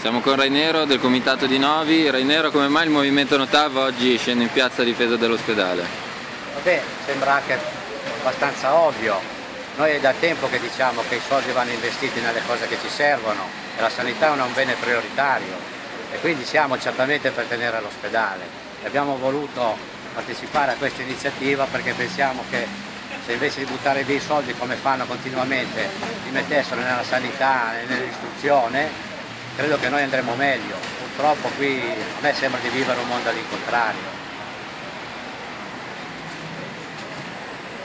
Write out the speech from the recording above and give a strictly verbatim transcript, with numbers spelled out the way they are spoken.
Siamo con Rainero del Comitato di Novi. Rainero, come mai il Movimento No TAV oggi scende in piazza a difesa dell'ospedale? Vabbè, sembra anche abbastanza ovvio. Noi è da tempo che diciamo che i soldi vanno investiti nelle cose che ci servono e la sanità è un bene prioritario e quindi siamo certamente per tenere l'ospedale. Abbiamo voluto partecipare a questa iniziativa perché pensiamo che se invece di buttare via i soldi come fanno continuamente li mettessero nella sanità e nell'istruzione, credo che noi andremo meglio. Purtroppo qui a me sembra di vivere un mondo all'incontrario.